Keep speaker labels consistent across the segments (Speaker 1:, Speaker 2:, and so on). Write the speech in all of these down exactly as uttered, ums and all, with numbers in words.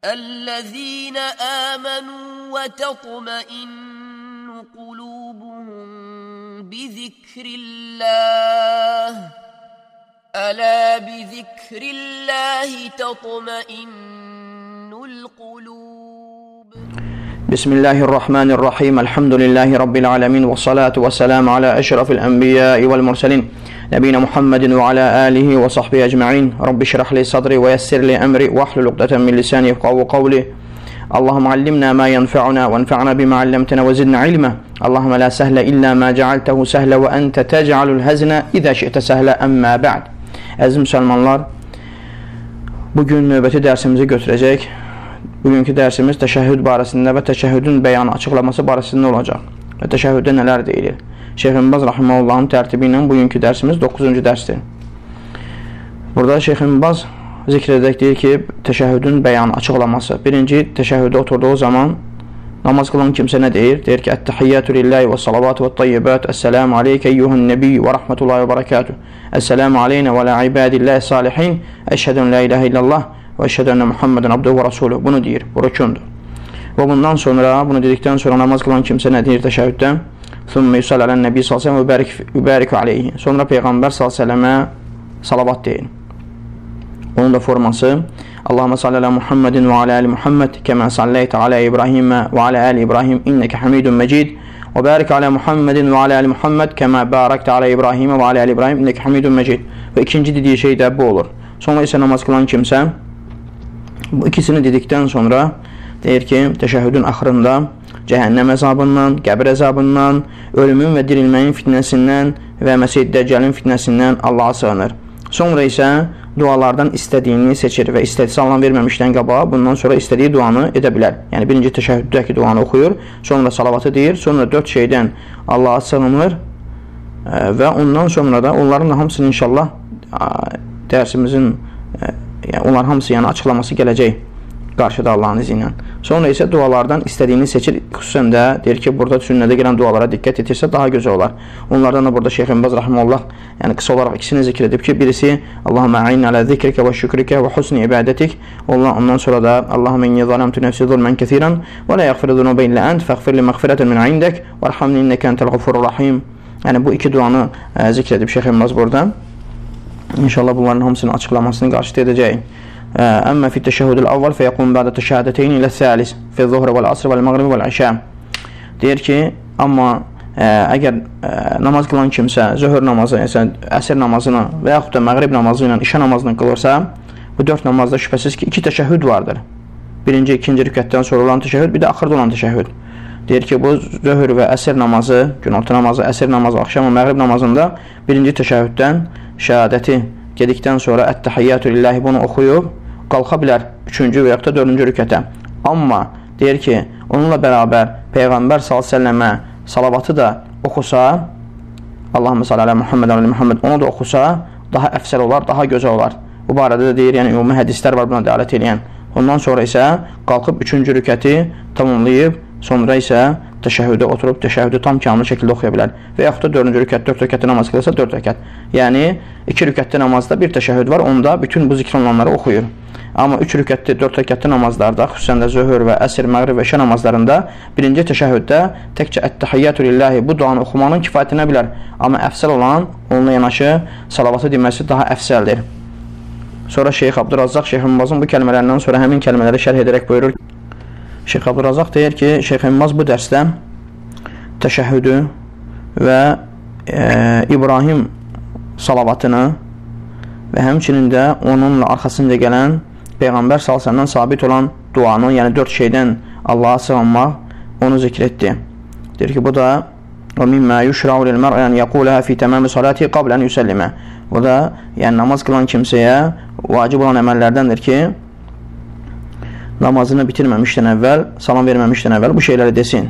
Speaker 1: الذين آمنوا وتطمئن قلوبهم بذكر الله ألا بذكر الله تطمئن القلوب.
Speaker 2: بسم الله الرحمن الرحيم. الحمد لله رب العالمين والصلاة والسلام على أشرف الأنبياء والمرسلين نبينا محمد وعلى آله وصحبه أجمعين. رب اشرح لي صدري ويسر لي أمري واحلل عقدة من لساني يفقهوا قولي. اللهم علمنا ما ينفعنا وانفعنا بما علمتنا وزدنا علما. اللهم لا سهل إلا ما جعلته سهلا وأنت تجعل الهزن إذا شئت سهلا. أما بعد. Əziz müsəlmanlar, bugün növbəti dərsimizi götürəcək. Bugünkü dərsimiz təşəhhüd barəsində və təşəhhüdün bəyanı, açıqlaması barəsində olacaq. Və təşəhhüddə nələr deyilir? Şeyx İbn Baz rahimehullahın tərtibi ilə bugünkü dərsimiz doqquzuncu dərsdir. Burada Şeyx İbn Baz zikr edək, deyir ki, təşəhhüdün bəyanı, açıqlaması. Birinci, təşəhhüdə oturduğu zaman namaz qılan kimsə nə deyir? Deyir ki, Ət-təhiyyatü lillahi və salavatu və tayyibat. Əssəlamu aleykə eyyuhun nebiyyü və rəhmətullahi və barakatuh. Əssəlamu aleyna və la ibadillahi salihin. Əşhədən la ilahə illallah və əşhədə ənə Muhammeden abduhu və rasuluh. Bunu deyir, bu rükundur. Və bundan sonra, bunu dedikdən sonra namaz qılan kimsə nə deyir təşəhhüddə? Thumma yusalli alən nəbi sallallahu əleyhi və səlləm və yubarik aleyhi. Sonra Peyğəmbər sallallahu əleyhi və səlləmə salavat deyin. Onun da forması Allahümme salli ala Muhammedin və ala ali Muhammed kəmə salləytə ala İbrahimə və ala ali İbrahim innəkə hamidun məcid və barik ala Muhammedin və ala ali Muhammed kəmə baraktə ala İbrahimə və ala ali İbrahim innəkə hamidun məcid. Və ikinci dediyi şey də bu olur. Sonra isə namaz qılan kimsə bu ikisini dedikdən sonra deyir ki, təşəhhüdün axırında cəhənnəm əzabından, qəbir əzabından, ölümün və dirilməyin fitnəsindən və Məsih Dəccəlin fitnəsindən Allaha sığınır. Sonra isə dualardan istədiyini seçir və istədisi Allah verməmişdən qabağa bundan sonra istədiyi duanı edə bilər. Yəni birinci təşəhhüddəki duanı oxuyur, sonra salavatı deyir, sonra dörd şeydən Allaha sığınır və ondan sonra da onların da hamısını inşallah dərsimizin yəni onlar hamısı yəni açıqlaması gələcək qarşıda Allahın izi ilə. Sonra isə dualardan istədiyini seçir. Xüsusən də deyir ki, burada sünnədə gələn dualara diqqət etirsə daha gözəl olar. Onlardan da burada Şeyx İbn Baz rahimehullah yəni qısa olaraq ikisini zikr edib ki, birisi Allahumma a'inna ala zikrika və şükrika və husni ibadatik. Ondan sonra da Allahumma inni zalamtu nefsi zulmen kesiran və la yaghfiru zunuba illa ent faghfir li maghfiratan min indek varhamni inneke entel gafurur rahim. Yəni bu iki duanı ə, zikr edib Şeyx İbn Baz burada. İnşallah bunların hamısının açıqlamasını qarşıda edəcəyik. أما في التشهد الأول فيقوم بعد التشهادتين إلى الثالث في الظهر والعصر والمغرب والعشاء. Deyir ki, amma ə, əgər ə, namaz qılan kimsə zöhr namazı, yəni əsr namazını və yaxud da məğrib namazı ilə işə namazını qılırsa, bu dörd namazda şübhəsiz ki, iki təşəhhüd vardır. Birinci, ikinci rükətdən sonra olan təşəhhüd, bir də axırda olan təşəhhüd. Deyir ki, bu zöhr və əsr namazı, günorta namazı, əsr namazı, axşam və məğrib namazında birinci təşəhhüddən şəhadəti gedikdən sonra Ət-təhiyyatü lillahi bunu oxuyub qalxa bilər üçüncü və yaxud da dördüncü rükətə. Amma deyir ki, onunla bərabər Peyğəmbər sallallahu əleyhi və səlləmə salavatı da oxusa, Allahümme salli ala Muhammed və ala Muhammed, onu da oxusa daha əfsəl olar, daha gözəl olar. Bu barədə də deyir, yəni ümumi hədislər var buna dəlalət edən. Ondan sonra isə qalxıb üçüncü rükəti tamamlayıb, sonra isə təşəhhüdə oturub təşəhhüdü tam kamil şəkildə oxuya bilər. Və yaxud da dördüncü rükət, dörd rükətdə namaz qılırsa dörd rükət. Yəni iki rükətdə namazda bir təşəhhüd var, onda bütün bu zikr olunanları oxuyur. Amma üç rükətli, dörd rükətli namazlarda, xüsusən də zöhr və əsr, məğrib və işə namazlarında birinci təşəhhüddə təkcə Ət-təhiyyatü lillahi bu duanı oxumanın kifayətinə bilər. Amma əfsəl olan, onunla yanaşı salavatı deməsi daha əfsəldir. Sonra Şeyx Abdurrazzaq, Şeyx İbn Bazın bu kəlmələrindən sonra həmin kəlmələri şərh edərək buyurur. Şeyx Abdurrazzaq deyir ki, Şeyx İbn Baz bu dərsdə təşəhhüdü və e, İbrahim salavatını və həmçinin də onunla arxasında gələn Peyğəmbər sallallahu əleyhi və səlləmdən sabit olan duanı, yəni dörd şeydən Allaha sığınmaq, onu zikr etdi. Deyir ki, bu da və mimmə yuşra'u lil mer'i an yaqulaha fi tamam salati qabla an yusallima. Bu da yəni namaz qılan kimsəyə vacib olan əməllərdəndir ki, namazını bitirməmişdən əvvəl, salam verməmişdən əvvəl bu şeyləri desin.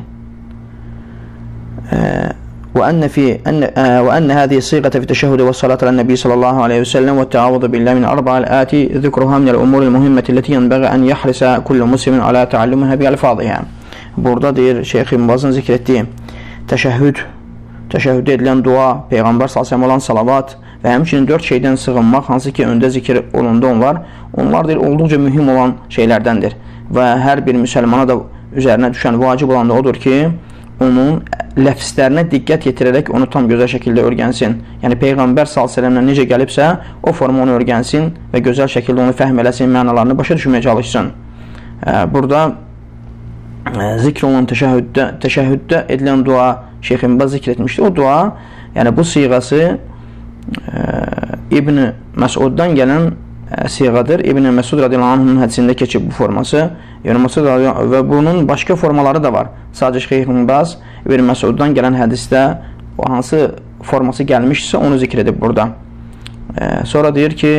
Speaker 2: وأن في أن وأن هذه الصيغة في التشهد والصلاة على النبي صلى الله عليه وسلم والتعوذ بالله من أربع الآتي ذكرها من الأمور المهمة التي ينبغي أن يحرص كل مسلم على تعلمها بألفاظها. Burada deyir Şeyx İbn Bazın zikr etdiyi təşəhhüd, təşəhhüd edilən dua, Peyğəmbər sallallahu əleyhi və səlləm olan salavat və həmçinin dörd şeydən sığınmaq, hansı ki öndə zikr olundu onlar, onlar deyir olduqca mühüm olan şeylərdəndir. və hər bir müsəlmana da üzərinə düşən vacib olan da odur ki, onun ləfslərinə diqqət yetirərək onu tam gözəl şəkildə öyrənsin. Yəni Peyğəmbər sallallahu əleyhi və səlləmdən necə gəlibsə, o forma onu öyrənsin və gözəl şəkildə onu fəhm eləsin, mənalarını başa düşməyə çalışsın. Burada zikr olunan təşəhhüddə, təşəhhüddə edilən dua Şeyx İbn Baz zikr etmişdi. O dua, yəni bu siğası İbn Məsuddan gələn siğadır. İbn Məsud radiyallahu anh'ın hədisində keçib bu forması. Yəni Məsud və bunun başqa formaları da var. Sadəcə Şeyx İbn Baz İbn Məsuddan gələn hədisdə o hansı forması gəlmişsə onu zikr edib burada. E, sonra deyir ki,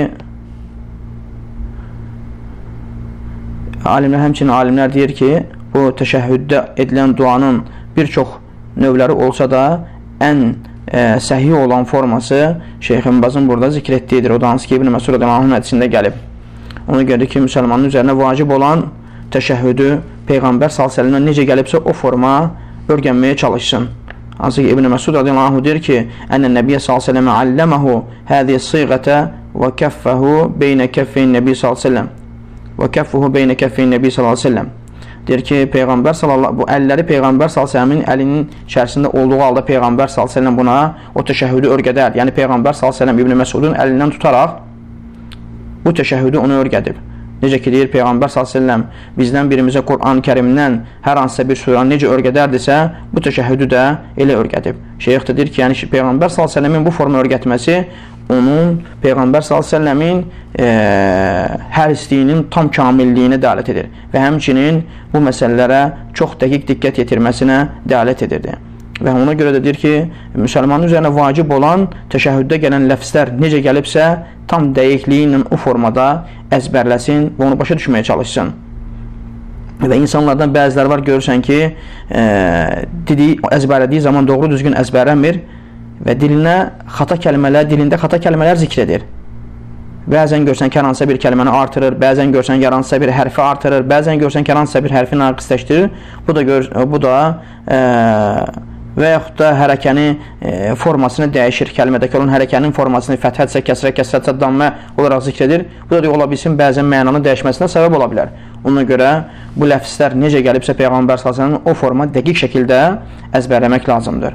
Speaker 2: alimlər, həmçinin alimlər deyir ki, bu təşəhhüddə edilən duanın bir çox növləri olsa da ən e, səhih olan forması Şeyx İbn Bazın burada zikr etdiyidir. O da hansı ki İbn Məsud radiyallahu anh hədisində gəlib. Ona görə ki, müsəlmanın üzərinə vacib olan təşəhhüdü Peyğəmbər sallallahu əleyhi və səlləmdən necə gəlibsə o forma öyrənməyə çalışsın. Hansı ki İbn Məsud radiyallahu anh deyir ki, "Ən Nəbiyyə sallallahu əleyhi və səlləm allamahu hadihi siğata və kaffahu beynə kaffin Nəbi sallallahu əleyhi və səlləm və kaffuhu beynə kaffin Nəbi sallallahu əleyhi və səlləm." Deyir ki, Peyğəmbər sallallahu bu əlləri Peyğəmbər sallallahu əleyhi və səlləmin əlinin içərisində olduğu halda Peyğəmbər sallallahu əleyhi və səlləm buna o təşəhhüdü öyrədər. Yəni Peyğəmbər sallallahu əleyhi və səlləm İbn Məsudun əlindən tutaraq bu təşəhhüdü onu öyrədib. Necə ki deyir Peyğəmbər sallallahu əleyhi və səlləm bizdən birimizə Quran-ı Kərimdən hər hansısa bir surəni necə öyrədərdisə, bu təşəhhüdü də elə öyrədib. Şeyx də deyir ki, yəni Peyğəmbər sallallahu əleyhi və səlləmin bu forma öyrətməsi onun Peyğəmbər sallallahu əleyhi və səlləmin e, hər istəyinin tam kamilliyinə dəlalət edir və həmçinin bu məsələlərə çox dəqiq diqqət yetirməsinə dəlalət edirdi. Və ona görə də deyir ki, müsəlmanın üzərinə vacib olan təşəhhüddə gələn ləfslər necə gəlibsə, tam dəqiqliyi ilə o formada əzbərləsin və onu başa düşməyə çalışsın. Və insanlardan bəziləri var, görürsən ki, e, dili əzbərlədiyi zaman doğru düzgün əzbərləmir və dilinə xata kəlmələr, dilində xata kəlmələr zikr edir. Bəzən görsən ki, hansısa bir kəlməni artırır, bəzən görsən ki, hansısa bir hərfi artırır, bəzən görsən ki, hansısa bir hərfi naqisləşdirir. Bu da, gör, bu da e, və yaxud da hərəkəni e, formasını dəyişir. Kəlmədəki olan hərəkənin formasını fəthətsə, kəsrə, kəsrətsə, dammə olaraq zikr edir. Bu da ola bilsin, bəzən mənanın dəyişməsinə səbəb ola bilər. Ona görə bu ləfslər necə gəlibsə Peyğəmbər sallallahu əleyhi və səlləmin o forma dəqiq şəkildə əzbərləmək lazımdır.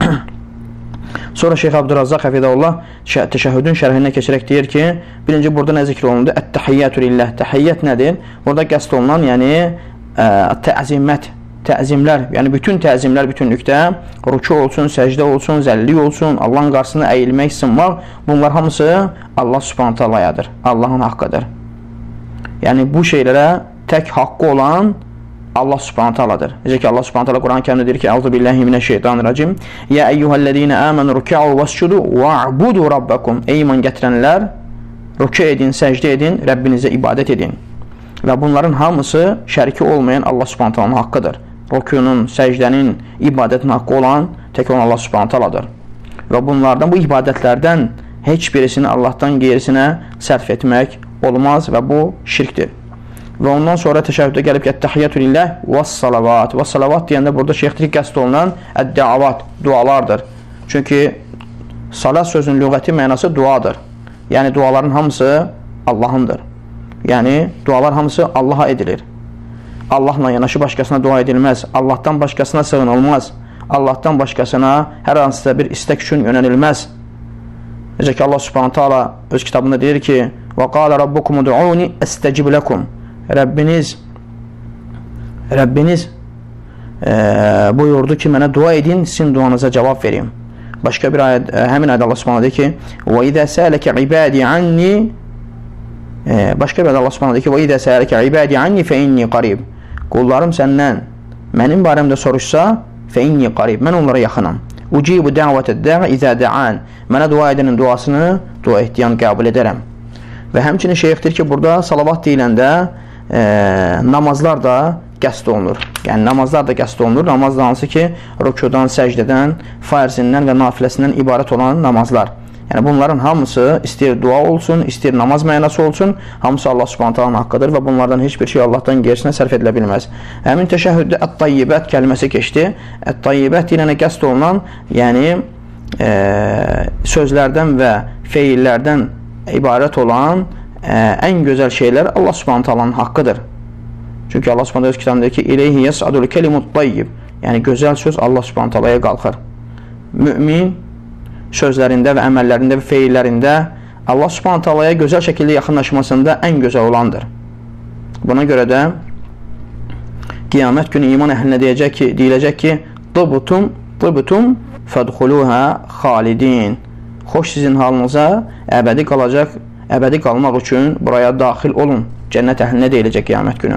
Speaker 2: Sonra Şeyx Abdurrazzaq Həfidəhullah təşəhhüdün şərhinə keçərək deyir ki, birinci burada nə zikr olundu? Ət-təhiyyətü lillah. Təhiyyət nədir? Burada qəsd olunan, yəni ə, təzimət, təzimlər, yəni bütün təzimlər bütünlükdə, rükû olsun, səcdə olsun, zəllik olsun, Allahın qarşısına əyilmək, sınmaq, bunlar hamısı Allah Subhanahu taalayədir, Allahın haqqıdır. Yəni bu şeylərə tək haqqı olan Allah Subhanahu taaladır. Necə ki Allah Subhanahu taala Quran-ı Kərimdə deyir ki: "Əuzu billahi mineşşeytanirracim. Ya eyyuhellezine amenu ruk'u vescudu va'budu rabbakum." Ey iman gətirənlər, rükû edin, səcdə edin, Rəbbinizə ibadət edin. Və bunların hamısı şəriki olmayan Allah Subhanahu taalanın haqqıdır. Rükûnun, səcdənin, ibadətin haqqı olan tək olan Allah Subhanahu taaladır. Və bunlardan, bu ibadətlərdən heç birisini Allahdan qeyrisinə sərf etmək olmaz və bu şirkdir. Və ondan sonra təşəhhüddə gəlib ki, ət-təhiyyətü lillah vəs-salavat. Vəs-salavat deyəndə burada şeyxdir qəsd olunan əd-dəavat, dualardır. Çünki salat sözünün lüğəti mənası duadır. Yəni duaların hamısı Allahındır. Yəni dualar hamısı Allaha edilir. Allahla yanaşı başqasına dua edilməz. Allahdan başqasına sığınılmaz. Allahdan başqasına hər hansısa bir istək üçün yönəlilməz. Necə ki Allah Subhanahu taala öz kitabında deyir ki: "Və qala rabbukum ud'uni estecib lekum." Rəbbiniz Rəbbiniz e, buyurdu ki, mənə dua edin, sizin duanıza cavab verim. Başqa bir ayət, e, həmin ayədə Allah Subhanahu deyir ki: "Və izə sələkə ibadi anni." e, Başqa bir ayədə Allah Subhanahu deyir ki: "Və izə sələkə ibadi anni fe inni qarib." Qullarım səndən mənim barəmdə soruşsa, fe inni qarib. Mən onlara yaxınam. Ucibu da'vatəd da'i izə da'an. Mənə dua edənin duasını dua etdiyan qəbul edərəm. Və həmçinin şeyxdir ki, burada salavat deyiləndə e, namazlar da qəsd olunur. Yəni namazlar da qəsd olunur. Namaz da hansı ki, rükudan, səcdədən, farzindən və nafiləsindən ibarət olan namazlar. Yəni bunların hamısı istəyir dua olsun, istəyir namaz mənası olsun, hamısı Allah Subhanahu taalanın haqqıdır və bunlardan heç bir şey Allahdan qeyrisinə sərf edilə bilməz. Həmin təşəhhüddə ət-tayyibət kəlməsi keçdi. Ət-tayyibət deyilənə qəsd olunan, yəni e, sözlərdən və feillərdən ibarət olan ə, ən gözəl şeylər Allah Subhanahu taalanın haqqıdır. Çünki Allah Subhanahu öz kitabında deyir ki, İleyhi yes'adul kelimut tayyib. Yəni, gözəl söz Allah Subhanahu taalaya qalxır. Mümin sözlərində və əməllərində və feillərində Allah Subhanahu taalaya gözəl şəkildə yaxınlaşmasında ən gözəl olandır. Buna görə də qiyamət günü iman əhlinə deyəcək ki, deyiləcək ki, tıbtum, tıbtum fədxuluhə xalidin. Xoş sizin halınıza əbədi qalacaq, əbədi qalmaq üçün buraya daxil olun. Cənnət əhlinə deyiləcək qiyamət günü.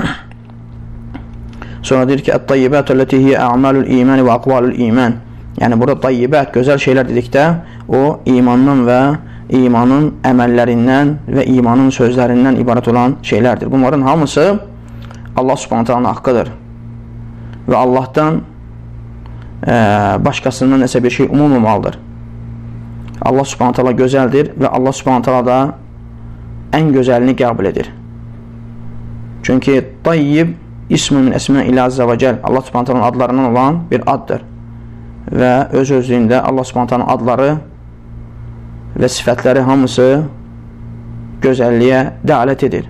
Speaker 2: Sonra deyir ki, ət-tayyibət əlləti hiyə ə'malul iman və aqvalul iman. Yəni, burada tayyibət, gözəl şeylər dedikdə, o imandan və imanın əməllərindən və imanın sözlərindən ibarət olan şeylərdir. Bunların hamısı Allah Subhanahu taala'nın haqqıdır. Və Allahdan e, başqasından nəsə bir şey umulmamalıdır. Allah Subhanahu taala gözəldir və Allah Subhanahu taala da ən gözəlini qəbul edir. Çünki tayyib ismun min əsma'il azza və cəl, Allah Subhanahu taala'nın adlarından olan bir addır. Və öz özlüyündə Allah Subhanahu taala'nın adları və sifətləri hamısı gözəlliyə dəalət edir.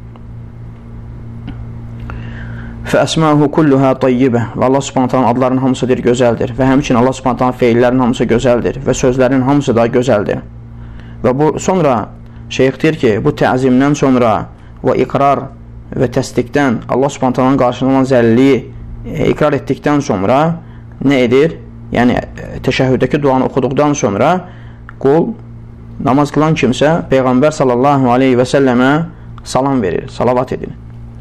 Speaker 2: Fəəsma'uhu kulluha tayyibə. Və Allah Subhanahu taala'nın adlarının hamısı deyir gözəldir. Və həmçinin Allah Subhanahu taala'nın feillərinin hamısı gözəldir və sözlərinin hamısı da gözəldir. Və bu sonra şeyx deyir ki, bu təzimdən sonra və iqrar və təsdiqdən Allah Subhanahu taala'nın qarşılığında olan zəliliyi e, iqrar etdikdən sonra nə edir? Yəni təşəhhüddəki duanı oxuduqdan sonra qul namaz qılan kimsə Peyğəmbər sallallahu aleyhi və səlləmə salam verir, salavat edir.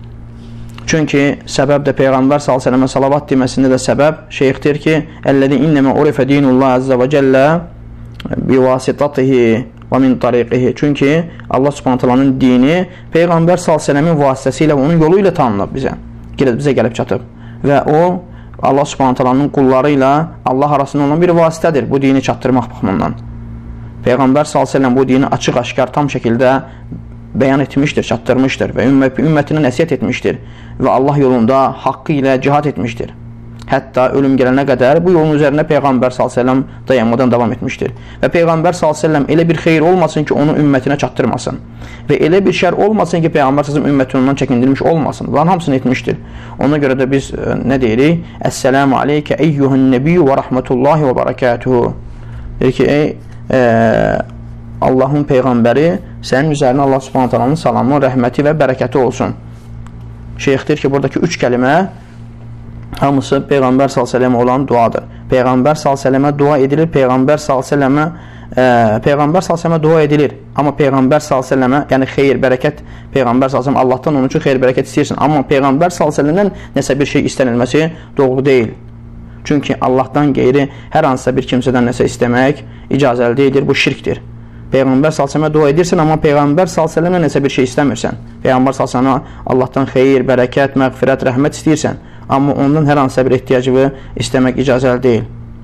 Speaker 2: Çünki səbəb də Peyğəmbər sallallahu aleyhi və səlləmə salavat deməsində də səbəb şeyx deyir ki, əlləzi innəmə urifə dinullah azza və cəllə bivasitatihi və min tariqihi. Çünki Allah Subhanahu taala'nın dini Peyğəmbər sallallahu əleyhi və səlləmin vasitəsilə, onun yolu ilə tanınıb bizə. Bizə gəlib çatıb. Və o Allah Subhanahu taala'nın qulları ilə Allah arasında olan bir vasitədir bu dini çatdırmaq baxımından. Peyğəmbər sallallahu əleyhi və səlləm bu dini açıq-aşkar tam şəkildə bəyan etmişdir, çatdırmışdır və ümmət, ümmətinə nəsihət etmişdir və Allah yolunda haqqı ilə cihad etmişdir. Hətta ölüm gələnə qədər bu yolun üzərində Peyğəmbər sallallahu əleyhi və səlləm dayanmadan davam etmişdir. Və Peyğəmbər sallallahu əleyhi və səlləm elə bir xeyir olmasın ki, onu ümmətinə çatdırmasın. Və elə bir şər olmasın ki, Peyğəmbər sallallahu əleyhi və səlləm ümmətini ondan çəkindirmiş olmasın. Bunların hamısını etmişdir. Ona görə də biz ə, nə deyirik? Əssəlamu aleykə eyyuhun nəbiyyu və rəhmətullahi və barakatuhu. Deyir ki, ey ə, Allahın Peyğəmbəri, sənin üzərinə Allah Subhanahu taala'nın salamı, rəhməti və bərəkəti olsun. Şeyx deyir ki, buradakı üç kəlmə hamısı Peyğəmbər sallallahu əleyhi və səlləmə olan duadır. Peyğəmbər sallallahu əleyhi və səlləmə dua edilir, Peyğəmbər sallallahu əleyhi və səlləmə e, Peyğəmbər sallallahu əleyhi və səlləmə dua edilir. Amma Peyğəmbər sallallahu əleyhi və səlləmə, yəni xeyir, bərəkət Peyğəmbər sallallahu əleyhi və səlləm Allahdan onun üçün xeyir, bərəkət istəyirsən. Amma Peyğəmbər sallallahu əleyhi və səlləmdən nəsə bir şey istənilməsi doğru deyil. Çünki Allahdan qeyri hər hansısa bir kimsədən nəsə istəmək icazəli deyildir, bu şirkdir. Peyğəmbər sallallahu əleyhi və səlləmə dua edirsən, amma Peyğəmbər sallallahu əleyhi və səlləmdən nəsə bir şey istəmirsən. Peyğəmbər sallallahu əleyhi və səlləmə Allahdan xeyir, bərəkət, məğfirət, rəhmət istəyirsən. Amma ondan hər hansısa bir ehtiyacı istəmək icazəli deyil.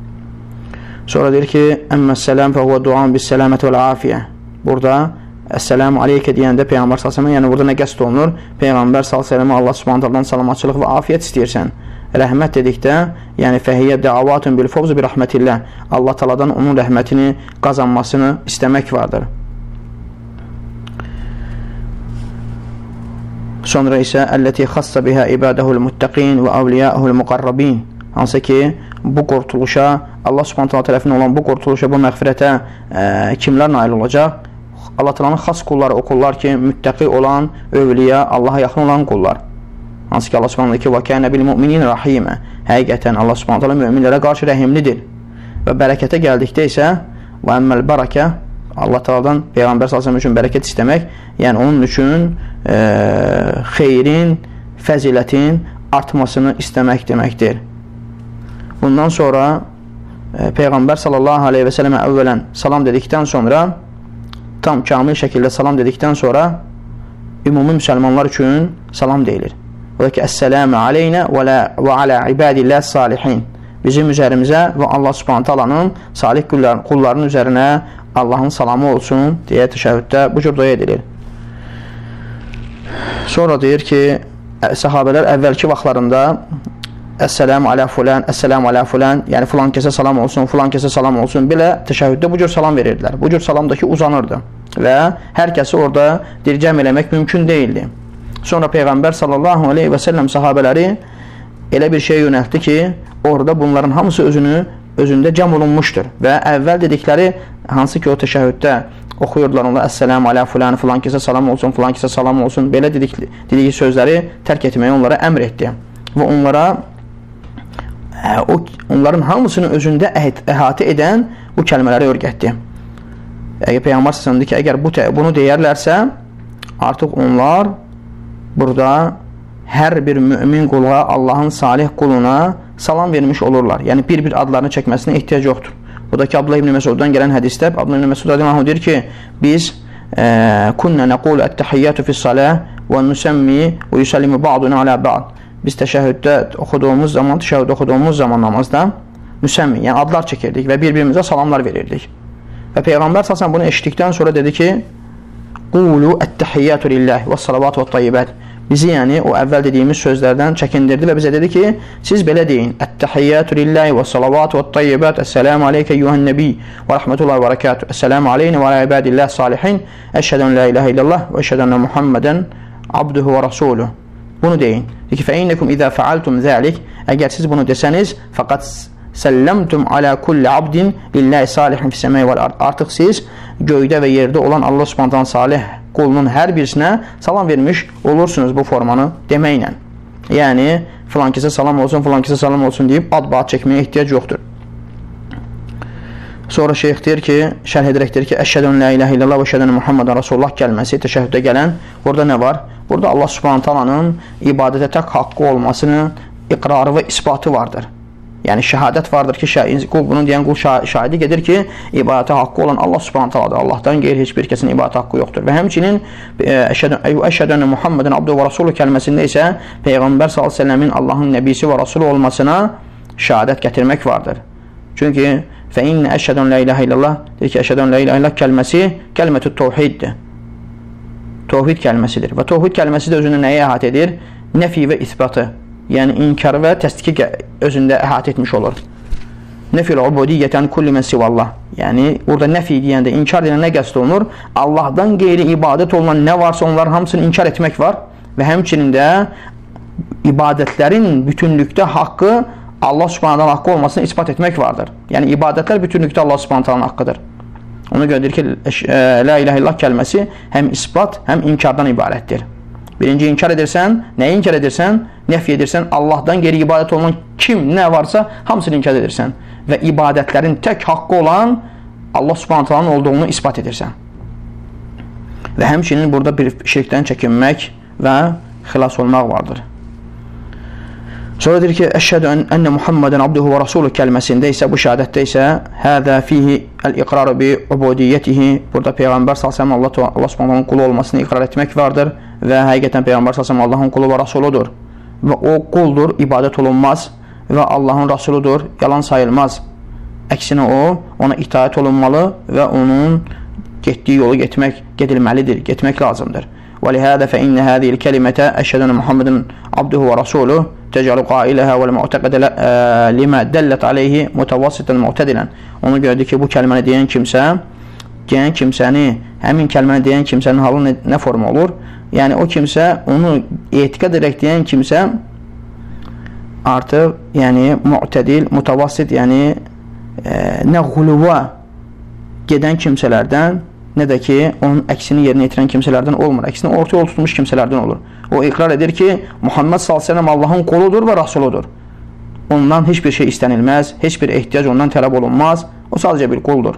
Speaker 2: Sonra deyir ki, əmməs-sələm fəhvə duan bis-sələmət vəl-afiyə. Burada əs-sələmu aleykə deyəndə Peyğəmbər sallallahu əleyhi və səlləmə, yəni burada nə qəsd olunur? Peyğəmbər sallallahu əleyhi və səlləmə Allah Subhanahu taala'dan salamatçılıq və afiyyət istəyirsən. Rəhmət dedikdə, yəni fəhiyyə dəavatun bil-fawz bi rəhmətillah. Allah Taala'dan onun rəhmətini qazanmasını istəmək vardır. Sonra isə əlləti xassa biha ibadəhul muttaqin və avliyahul muqarrabin. Hansı ki, bu qurtuluşa, Allah Subhanahu taala tərəfindən olan bu qurtuluşa, bu məğfirətə ə, kimlər nail olacaq? Allah Taala'nın xas qulları, o qullar ki, müttəqi olan, övliya, Allaha yaxın olan qullar. Hansı ki, Allah Subhanahu ki, və kənə bil mu'minin rahimə. Həqiqətən Allah Subhanahu taala möminlərə qarşı rəhimlidir. Və bərəkətə gəldikdə isə və əmməl barakə, Allah Taala'dan Peyğəmbər sallallahu əleyhi və səlləm üçün bərəkət istəmək, yəni onun üçün e, xeyrin, fəzilətin artmasını istəmək deməkdir. Bundan sonra e, Peyğəmbər sallallahu aleyhi və səlləmə əvvələn salam dedikdən sonra, tam kamil şəkildə salam dedikdən sonra ümumi müsəlmanlar üçün salam deyilir. O da ki, əs-sələmü aleynə və alə ibadillah salihin. Bizim üzərimizə və Allah Subhanahu taala'nın salih qullarının üzərinə Allahın salamı olsun deyə təşəhhüddə bu cür dua edilir. Sonra deyir ki, səhabələr əvvəlki vaxtlarında əs-sələmu alə fulan, əs-sələmu alə fulan, yəni filan kəsə salam olsun, filan kəsə salam olsun, belə təşəhhüddə bu cür salam verirdilər. Bu cür salamdakı uzanırdı və hər kəsi orada dircəm eləmək mümkün deyildi. Sonra Peyğəmbər sallallahu aleyhi və səlləm sahabələri elə bir şey yönəltdi ki, orada bunların hamısı özünü özündə cəm olunmuşdur və əvvəl dedikləri, hansı ki o təşəhhüddə oxuyurdular onlar, əssəlamu alə fulan, filan kəsə salam olsun, filan kəsə salam olsun, belə dedik, dediyi sözləri tərk etməyi onlara əmr etdi və onlara o, onların hamısını özündə əhatə edən bu kəlmələri öyrətdi. Əgər Peyğəmbər sallallahu ki, əgər bu, bunu deyərlərsə, artıq onlar burada hər bir mümin qula, Allahın salih quluna salam vermiş olurlar. Yəni, bir-bir adlarını çəkməsinə ehtiyac yoxdur. Buradakı Abdullah ibn Məsuddan gələn hədisdə Abdullah ibn Məsud radiyallahu deyir ki, biz kunnə nəqulu ət-təhiyyatü fis-saləh və nüsəmmi və yüsəllimu ba'duna alə ba'd. Biz təşəhhüddə oxuduğumuz zaman, təşəhhüddə oxuduğumuz zaman namazda nüsəmmi, yəni adlar çəkirdik və bir-birimizə salamlar verirdik. Və Peyğəmbər salsan bunu eşitdikdən sonra dedi ki, qulu ət-təhiyyatü lillah və salavat və tayyibət. Bizi, yəni, o əvvəl dediyimiz sözlərdən çəkindirdi və bizə dedi ki, siz belə deyin, ət-təhiyyatü lillahi və salavat və tayyibət, əssəlamu aleykə yuhən nəbi və rəhmətullah və rəkatü, əssəlamu aleyni və alə ibadillah salihin, əşhədən la iləhə illallah və əşhədən Muhammədən abduhu və rasuluh. Bunu deyin. Deyir ki, fəinnəkum izə fəaltum zəlik, əgər siz bunu desəniz, fəqat səlləmtum alə kulli abdin lillahi salihin fissəməyi və artıq siz göydə və yerdə olan Allah subhanətən salih qulunun hər birisinə salam vermiş olursunuz bu formanı deməklə. Yəni, filan kəsə salam olsun, filan kəsə salam olsun deyib ad-baad çəkməyə ehtiyac yoxdur. Sonra şeyx deyir ki, şərh edərək deyir ki, əşhədən la iləhə illallah və əşhədən Muhammədən Rasulullah kəlməsi təşəhhüddə gələn, burada nə var? Burada Allah subhanətəlanın ibadətə tək haqqı olmasının iqrarı və isbatı vardır. Yəni, şəhadət vardır ki, qul bunun deyən qul şahidi gedir ki, ibadətə haqqı olan Allah subhanətə alədir. Allahdan qeyri heç bir kəsin ibadətə haqqı yoxdur. Və həmçinin əşhədən Muhammədən abduhu və rasulü kəlməsində isə Peyğəmbər sallallahu əleyhi və səlləmin Allahın nəbisi və rasulü olmasına şəhadət gətirmək vardır. Çünki fəinnə əşhədən la iləhə illallah, deyir ki, əşhədən la iləhə illallah kəlməsi kəlmətü təvhiddir. Təvhid kəlməsidir. Və təvhid kəlməsi də özünü nəyə əhatə edir? Nəfi və isbatı. Yəni, inkar və təsdiqi özündə əhatə etmiş olur. Nəfil ubudiyyətən kulli mən sivallah. Yəni, burada nəfi deyəndə, inkar edilən nə qəsd olunur? Allahdan qeyri ibadət olunan nə varsa onların hamısını inkar etmək var və həmçinin də ibadətlərin bütünlükdə haqqı Allah subhanətənin haqqı olmasını ispat etmək vardır. Yəni, ibadətlər bütünlükdə Allah subhanətənin haqqıdır. Ona görə deyir ki, la iləhə illallah kəlməsi həm isbat, həm inkardan ibarətdir. Birinci, inkar edirsən, nəyi inkar edirsən? Nəfi edirsən, Allahdan qeyri ibadət olunan kim, nə varsa, hamısını inkar edirsən. Və ibadətlərin tək haqqı olan Allah subhanətənin olduğunu ispat edirsən. Və həmçinin burada bir şirkdən çəkinmək və xilas olmaq vardır. Sonra deyir ki, əşhədə ənə Muhammədən abduhu və rasulü kəlməsində isə, bu şəhadətdə isə, hədə fihi əl-iqrar bi ubudiyyətihi, burada Peyğəmbər sallallahu əleyhi və səlləm Allah subhanətənin qulu olmasını iqrar etmək vardır və həqiqətən Peyğəmbər sallallahu əleyhi və səlləm Allahın qulu və rasuludur və o quldur, ibadət olunmaz və Allahın rasuludur, yalan sayılmaz. Əksinə o, ona itaət olunmalı və onun getdiyi yolu getmək, gedilməlidir, getmək lazımdır. وَلِهَذَا فَإِنَّ هَذِهِ الْكَلِمَةَ أَشْهَدُ أَنَّ مُحَمَّدًا عَبْدُهُ وَرَسُولُهُ تَجْعَلُ قَائِلَهَا وَالْمُعْتَقَدَ لِمَا دَلَّتْ عَلَيْهِ مُتَوَسِّطًا مُعْتَدِلًا. Onu gördü ki, bu kəlməni deyən kimsə, deyən kimsəni, həmin kəlməni deyən kimsənin halı nə, nə forma olur? Yəni, o kimsə, onu etiqad edərək deyən kimsə artıq, yəni, mu'tədil, mutavassit, yəni, e, nə quluva gedən kimsələrdən, nə də ki, onun əksini yerinə yetirən kimsələrdən olmur. Əksinə, orta yol tutmuş kimsələrdən olur. O iqrar edir ki, Muhammed sallallahu əleyhi və səlləm Allahın quludur və rasuludur. Ondan heç bir şey istənilməz, heç bir ehtiyac ondan tələb olunmaz. O sadəcə bir quldur.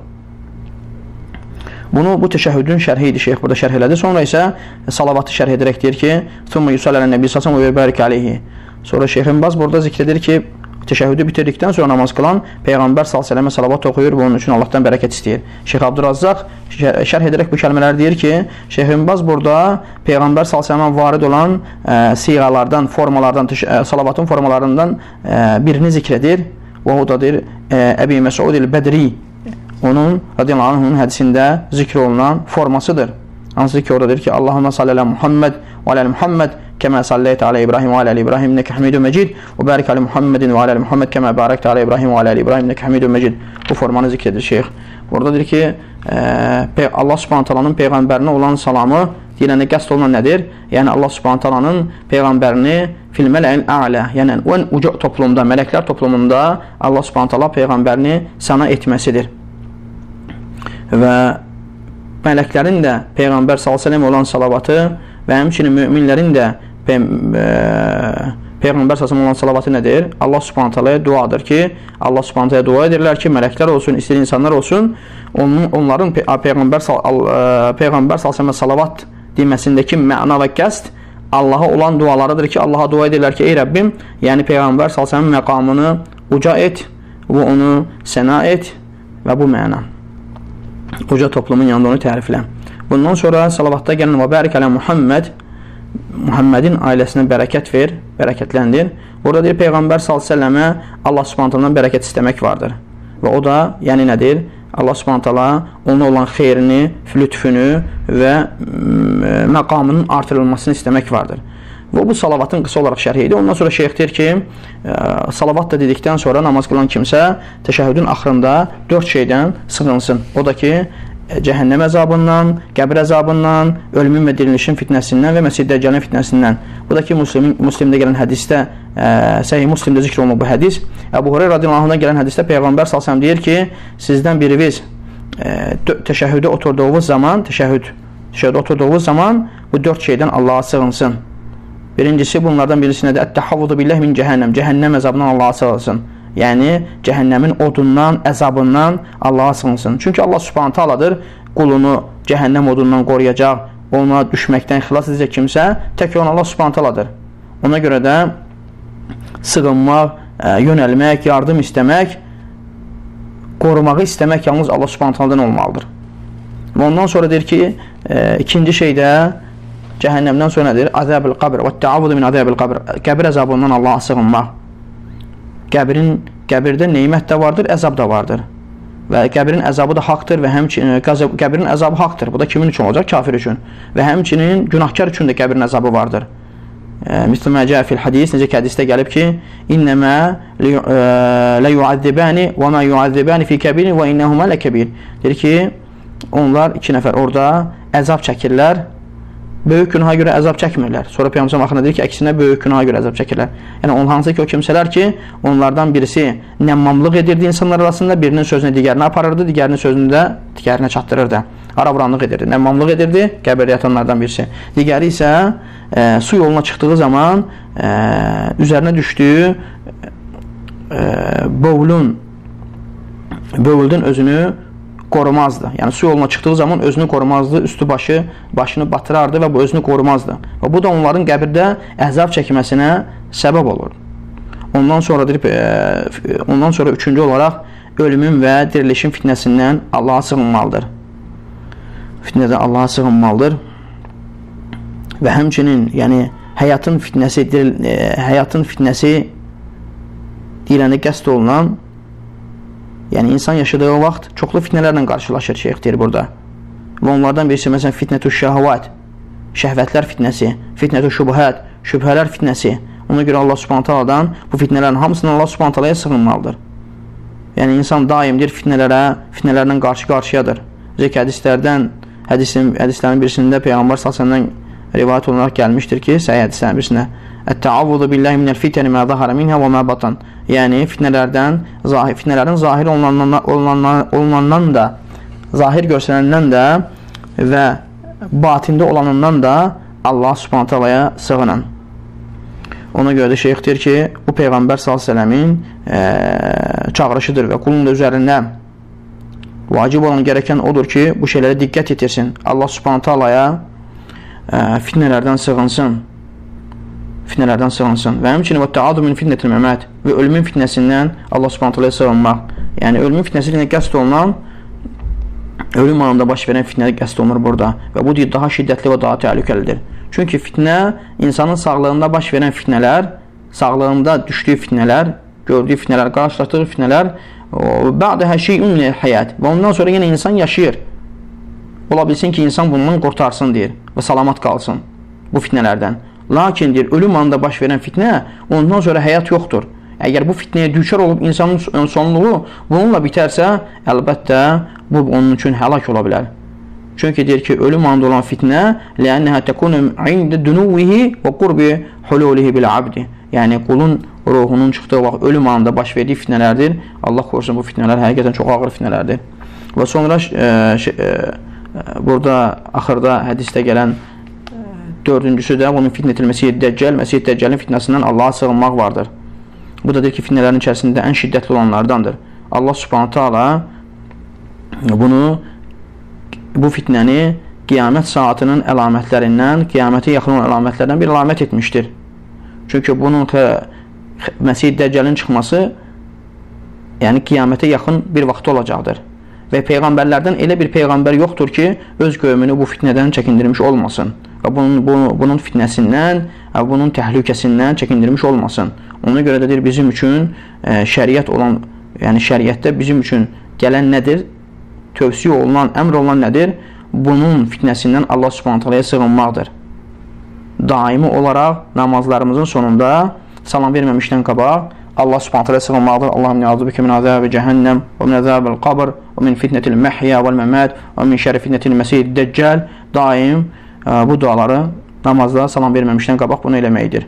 Speaker 2: Bunu, bu təşəhhüdün şərhi idi, şeyx burada şərh elədi. Sonra isə salavatı şərh edərək deyir ki, ثُمَّ يُسَلَّ عَلَى النَّبِيِّ صَلَّى اللَّهُ عَلَيْهِ وَبَارَكَ عَلَيْهِ. Sonra şeyxin baz burada zikr edir ki, təşəhhüdü bitirdikdən sonra namaz qılan Peyğəmbər sallallahu əleyhi və səlləm salavat oxuyur və onun üçün Allahdan bərəkət istəyir. Şeyx Abdurrazzaq şərh edərək bu kəlmələri deyir ki, Şeyxin baz burada Peyğəmbər sallallahu əleyhi və səlləm varid olan ə, siğalardan, formalardan, ə, salavatın formalarından ə, birini zikr edir və o da deyir Əbi Məsud el-Bədri, onun radiyallahu anh'ın hədisində zikr olunan formasıdır. Hansı ki, orada deyir ki, Allahumma salli alə Muhammed və alə Muhammed كما صليت على إبراهيم وعلى آل إبراهيم إنك حميد مجيد وبارك على محمد وعلى آل محمد كما باركت على إبراهيم وعلى آل إبراهيم إنك حميد مجيد. Bu formanı zikr edir şeyx. Orada deyir ki, e, Allah Subhanahu taalanın peyğəmbərinə olan salamı deyiləndə qəsd olunan nədir? Yəni Allah Subhanahu taalanın peyğəmbərini fil mələ'il a'la, yəni ən uca toplumda, mələklər toplumunda Allah Subhanahu taala peyğəmbərini səna etməsidir. Və mələklərin də peyğəmbər sallallahu əleyhi və səlləm olan salavatı və həmçinin möminlərin də pe peyğəmbər sallallahu əleyhi və səlləm olan salavatı nədir? Allah Subhanahu taalaya duadır ki, Allah Subhanahu taalaya dua edirlər ki, mələklər olsun, istəyir insanlar olsun, onun onların pe peyğəmbər peyğəmbər sallallahu əleyhi və səlləm salavat deməsindəki məna və qəsd Allaha olan dualarıdır ki, Allaha dua edirlər ki, ey Rəbbim, yəni peyğəmbər sallallahu əleyhi və səlləm məqamını uca et və onu səna et və bu məna. Uca toplumun yanında onu təriflə. Bundan sonra salavatda gələn və bərik ələ Muhammed, Muhammedin ailəsinə bərəkət ver, bərəkətləndir. Orada deyir, Peyğəmbər sallallahu əleyhi və səlləmə Allah Subhanahu taalandan bərəkət istəmək vardır. Və o da, yəni nədir? Allah Subhanahu taala ona olan xeyrini, lütfünü və məqamının artırılmasını istəmək vardır. Və bu salavatın qısa olaraq şərhi idi. Ondan sonra şeyx deyir ki, salavat da dedikdən sonra namaz qılan kimsə təşəhhüdün axırında dörd şeydən sığınsın. O da ki, cəhənnəm əzabından, qəbir əzabından, ölümün və dirilişin fitnəsindən və Məsih Dəccalın fitnəsindən. Bu da ki, Müslim, Müslimdə gələn hədisdə, ə, Səhih Müslimdə zikr olunur bu hədis. Əbu Hureyra radiyallahu anhdan gələn hədisdə Peyğəmbər sallallahu əleyhi və səlləm deyir ki, sizdən biriniz ə, təşəhhüdə oturduğunuz zaman, təşəhhüd, təşəhhüdə oturduğunuz zaman bu dörd şeydən Allaha sığınsın. Birincisi, bunlardan birisi nədir? Ət-təhhavvudu billəh min cəhənnəm, cəhənnəm əzabından Allaha sığınsın. Yəni, cəhənnəmin odundan, əzabından Allaha sığınsın. Çünki Allah Subhanahu taaladır qulunu cəhənnəm odundan qoruyacaq, ona düşməkdən xilas edəcək kimsə, tək olan Allah Subhanahu taaladır. Ona görə də sığınmaq, yönəlmək, yardım istəmək, qorumağı istəmək yalnız Allah Subhanahu taaladan olmalıdır. Və ondan sonra deyir ki, ikinci şeydə cəhənnəmdən sonra nədir? Azəbül qabr və təavvudu min azəbil qabr. Qəbir əzabından Allaha sığınmaq. Qəbrin, qəbirdə neymət də vardır, əzab da vardır. Və qəbrin əzabı da haqdır və həmçinin qəbrin əzabı haqdır. Bu da kimin üçün olacaq? Kafir üçün. Və həmçinin günahkar üçün də qəbrin əzabı vardır. Misli mə cəə fil hadis, necə ki hədisdə gəlib ki, İnnəmə lə yuəzzibəni və mə yuəzzibəni fi kəbirin və innəhumə lə kəbir. Deyir ki, onlar iki nəfər orada əzab çəkirlər, böyük günaha görə əzab çəkmirlər. Sonra Peyğəmbər axırında deyir ki, əksinə böyük günaha görə əzab çəkirlər. Yəni, onun hansı ki, o kimsələr ki, onlardan birisi nəmmamlıq edirdi insanlar arasında, birinin sözünü digərinə aparırdı, digərinin sözünü də digərinə çatdırırdı. Ara-vuranlıq edirdi, nəmmamlıq edirdi, qəbirdə yatanlardan birisi. Digəri isə e, su yoluna çıxdığı zaman e, üzərinə düşdüyü e, bovlun, bovulun özünü qorumazdı. Yəni, su yoluna çıxdığı zaman özünü qorumazdı, üstü başı, başını batırardı və bu özünü qorumazdı. Və bu da onların qəbirdə əzab çəkməsinə səbəb olur. Ondan sonra, e, ondan sonra üçüncü olaraq ölümün və dirilişin fitnəsindən Allaha sığınmalıdır. Fitnədən Allaha sığınmalıdır. Və həmçinin, yəni, həyatın fitnəsi, diril, e, həyatın fitnəsi deyiləndə qəsd olunan, yəni insan yaşadığı vaxt çoxlu fitnələrlə qarşılaşır, şeyx deyir burada. Və onlardan birisi, məsələn, fitnətü şəhvat, şəhvətlər fitnəsi, fitnətü şübhət, şübhələr fitnəsi. Ona görə Allah Subhanahu taaladan bu fitnələrin hamısından Allah Subhanahu taalaya sığınmalıdır. Yəni, insan daimdir fitnələrə, fitnələrlə qarşı-qarşıyadır. Zəki hədislərdən, hədisin, hədislərin birisində Peyğəmbər sallallahu əleyhi və səlləm rivayət olaraq gəlmişdir ki, səhih hədislərin birisində Ət-təavvudu billahi minəl fitəni mə zahara minhə və mə batan. Yəni, fitnələrdən, zahir, fitnələrin zahir olunandan, olunandan, olunandan da, zahir görsənəndən də və batində olanından da Allah Subhanahu taalaya sığının. Ona görə də şeyx deyir ki, bu Peyğəmbər sallallahu əleyhi və səlləmin e, çağırışıdır və qulun da üzərində vacib olan gərəkən odur ki, bu şeylərə diqqət yetirsin. Allah Subhanahu taalaya e, fitnələrdən sığınsın. Fitnələrdən sığınsın. Və həmçinin və təadu min fitnətil məmət və ölümün fitnəsindən Allah Subhanahu taalaya sığınmaq. Yəni, ölümün fitnəsi ilə qəsd olunan, ölüm anında baş verən fitnədə qəsd olunur burada. Və bu daha şiddətli və daha təhlükəlidir. Çünki fitnə, insanın sağlığında baş verən fitnələr, sağlığında düşdüyü fitnələr, gördüyü fitnələr, qarşılaşdığı fitnələr, bə'də hər şey ümlə həyat. Və ondan sonra yenə insan yaşayır. Ola bilsin ki, insan bundan qurtarsın, deyir, və salamat qalsın bu fitnələrdən. Lakin, deyir, ölüm anında baş verən fitnə, ondan sonra həyat yoxdur. Əgər bu fitnəyə düçar olub insanın sonluğu bununla bitərsə, əlbəttə, bu onun üçün həlak ola bilər. Çünki deyir ki, ölüm anında olan fitnə لأنها تكون عند دنوه وقرب حلوله بالعبد. Yəni qulun ruhunun çıxdığı vaxt ölüm anında baş verdiyi fitnələrdir. Allah korusun, bu fitnələr həqiqətən çox ağır fitnələrdir. Və sonra e, şey, e, burada axırda hədisdə gələn e, dördüncüsü də bunun fitnətil Məsih Dəccəl, Məsih Dəccəlin fitnəsindən Allaha sığınmaq vardır. Bu da deyir ki, fitnələrin içərisində ən şiddətli olanlardandır. Allah Subhanahu taala bunu, bu fitnəni qiyamət saatının əlamətlərindən, qiyamətə yaxın olan əlamətlərdən bir əlamət etmişdir. Çünki bunun Məsih Dəccəlin çıxması yəni qiyamətə yaxın bir vaxt olacaqdır. Və peyğəmbərlərdən elə bir peyğəmbər yoxdur ki, öz qövmünü bu fitnədən çəkindirmiş olmasın. Və bunun, bu, bunun fitnəsindən, bunun təhlükəsindən çəkindirmiş olmasın. Ona görə də deyir, bizim üçün e, şəriət olan, yəni şəriətdə bizim üçün gələn nədir? Tövsiyə olunan, əmr olunan nədir? Bunun fitnəsindən Allah Subhanahu taalaya sığınmaqdır. Daimi olaraq namazlarımızın sonunda salam verməmişdən qabaq Allah Subhanahu taalaya sığınmaqdır. Allahum ya'udhu min azabi cehennəm və min azabil qabr və min fitnetil məhya vəl məmət və min şərri fitnetil Məsih Dəccəl. Daim e, bu duaları namazda salam verməmişdən qabaq bunu eləməkdir.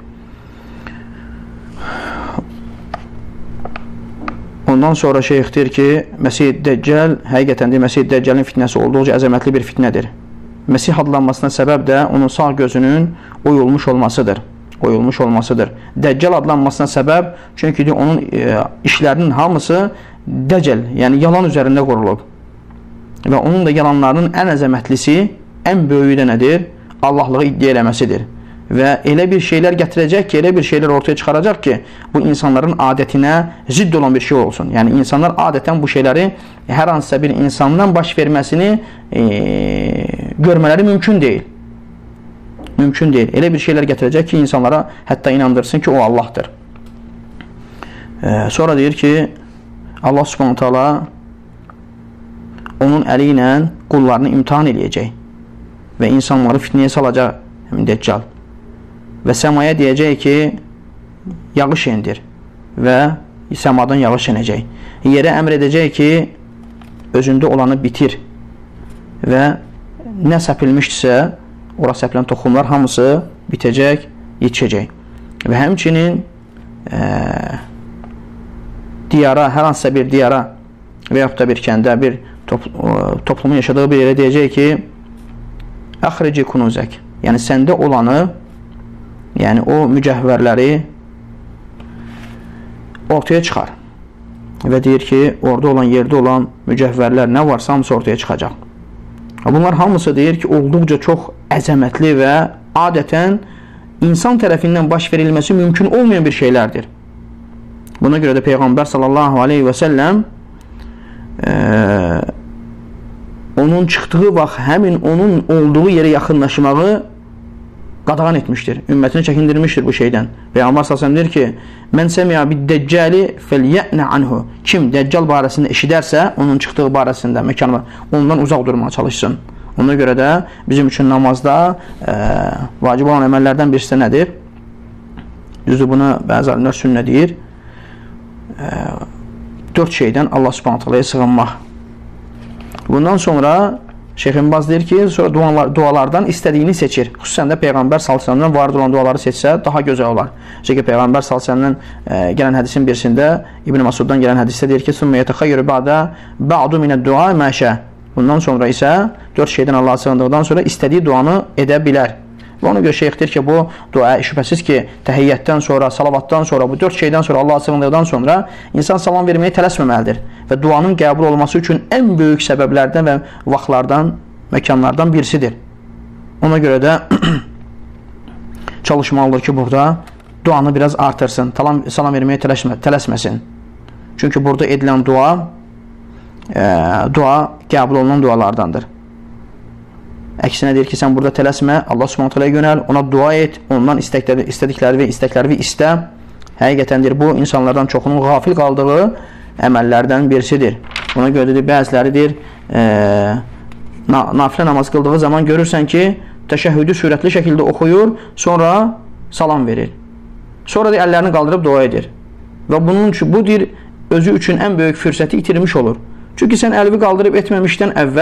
Speaker 2: Ondan sonra şeyx deyir ki, Məsih Dəccəl, həqiqətən deyir, Məsih Dəccəlin fitnəsi olduqca əzəmətli bir fitnədir. Məsih adlanmasına səbəb də onun sağ gözünün oyulmuş olmasıdır. Oyulmuş olmasıdır. Dəccəl adlanmasına səbəb, çünki deyir, onun e, işlərinin hamısı Dəccəl, yəni yalan üzərində qurulub. Və onun da yalanlarının ən əzəmətlisi, ən böyüyü də nədir? Allahlığı iddia eləməsidir. Və elə bir şeylər gətirəcək ki, elə bir şeylər ortaya çıxaracaq ki, bu insanların adətinə zidd olan bir şey olsun. Yəni, insanlar adətən bu şeyləri hər hansısa bir insandan baş verməsini e, görmələri mümkün deyil. Mümkün deyil. Elə bir şeylər gətirəcək ki, insanlara hətta inandırsın ki, o Allahdır. E, sonra deyir ki, Allah Subhanahu taala onun əli ilə qullarını imtihan eləyəcək və insanları fitnəyə salacaq, həmin Dəccal. Və səmaya deyəcək ki, yağış endir və səmadan yağış enəcək. Yerə əmr edəcək ki, özündə olanı bitir və nə səpilmişdirsə, ora səpilən toxumlar hamısı bitəcək, yetişəcək. Və həmçinin e, diyara, hər hansısa bir diyara və yaxud da bir kəndə, bir top, toplumun yaşadığı bir yerə deyəcək ki, əxrici kunuzək, yəni səndə olanı, yəni o mücəhvərləri ortaya çıxar və deyir ki, orada olan, yerdə olan mücəhvərlər nə varsa hamısı ortaya çıxacaq. Bunlar hamısı deyir ki, olduqca çox əzəmətli və adətən insan tərəfindən baş verilməsi mümkün olmayan bir şeylərdir. Buna görə də Peyğəmbər sallallahu aleyhi və səlləm e, onun çıxdığı vaxt həmin onun olduğu yerə yaxınlaşmağı qadağan etmişdir. Ümmətini çəkindirmişdir bu şeydən. Peyğəmbər sallallahu əleyhi və səlləm deyir ki, "Mən səmi'a bid-Dəccəli felyə'nə anhu." Kim Dəccal barəsində eşidərsə, onun çıxdığı barəsində məkanı ondan uzaq durmağa çalışsın. Ona görə də bizim üçün namazda e, vacib olan əməllərdən birisi nədir? Düzdür, buna bəzi alimlər sünnə deyir. E, dörd şeydən Allah Subhanahu taalaya sığınmaq. Bundan sonra Şeyxin Baz deyir ki, sonra dualar, dualardan istədiyini seçir. Xüsusən də Peyğəmbər sallallahu əleyhi və səlləmdən varid olan duaları seçsə daha gözəl olar. Çünki Peyğəmbər sallallahu əleyhi və səlləmdən e, gələn hədisin birisində, İbn Məsuddan gələn hədisdə deyir ki, "Summa yetəxayyəru ba'da ba'du minəd-du'a ma şə." Bundan sonra isə dörd şeydən Allah'a sığındıqdan sonra istədiyi duanı edə bilər. Və ona görə şeyx deyir ki, bu dua şübhəsiz ki, təhiyyətdən sonra, salavatdan sonra, bu dörd şeydən sonra, Allah'a sığındıqdan sonra insan salam verməyə tələsməməlidir. Və duanın qəbul olması üçün ən böyük səbəblərdən və vaxtlardan, məkanlardan birisidir. Ona görə də çalışmalıdır ki, burada duanı biraz artırsın, salam verməyə tələsmə, tələsməsin. Çünki burada edilən dua, e, dua qəbul olunan dualardandır. Əksinə deyir ki, sən burada tələsmə, Allah Subhanahu taalaya yönəl, ona dua et, ondan istəkləri, istədikləri və istəkləri istə. Həqiqətəndir, bu insanlardan çoxunun qafil qaldığı əməllərdən birisidir. Ona görə deyir, bəziləri deyir, e, na, nafilə namaz qıldığı zaman görürsən ki, təşəhhüdü sürətli şəkildə oxuyur, sonra salam verir. Sonra deyir, əllərini qaldırıb dua edir. Və bunun üçün, bu deyir, özü üçün ən böyük fürsəti itirmiş olur. Çünki sən əlvi qaldırıb etməmişdən əvvəl